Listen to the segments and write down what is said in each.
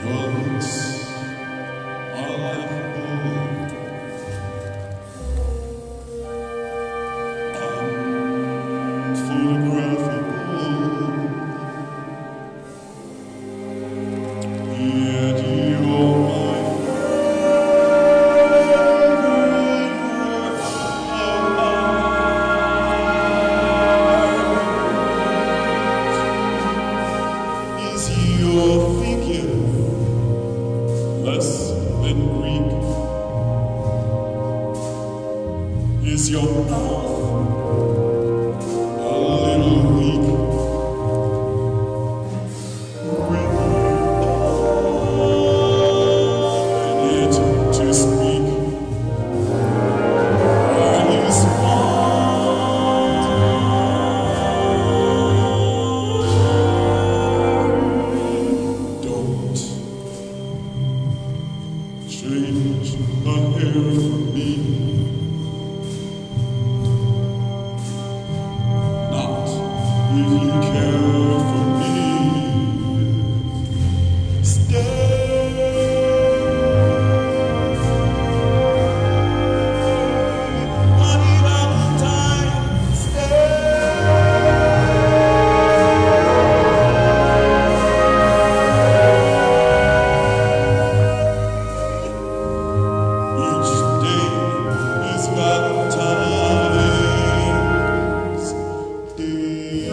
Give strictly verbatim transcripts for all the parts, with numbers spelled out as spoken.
Your looks are laughable, unphotographable, yet you're my favorite work of art. Is your figure less than Greek? Is your mouth a little weak? When you open it to speak, are you smart? Don't change a hair for me. Not if you care for me. Stay. Honey Valentine, each day is Valentine's Day.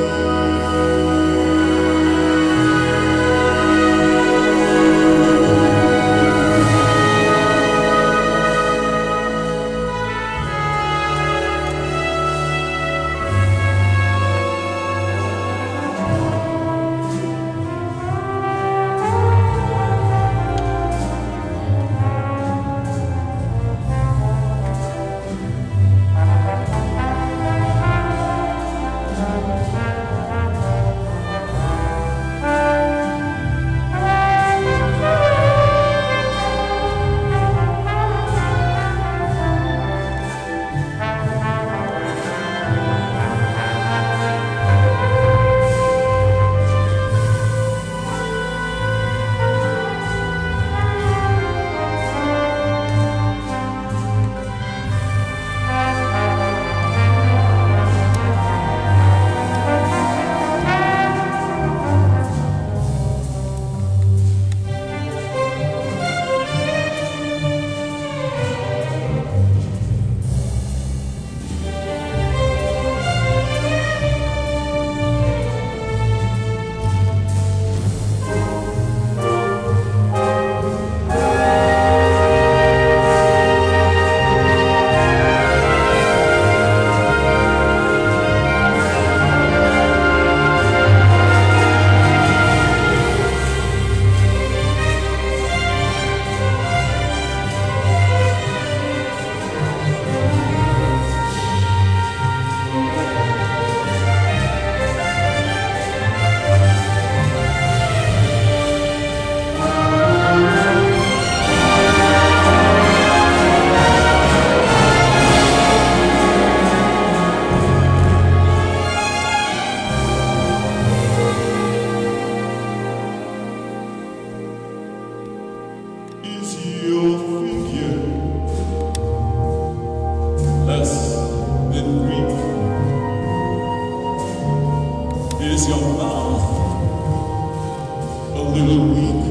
Is your figure less than Greek? Is your mouth a little weak?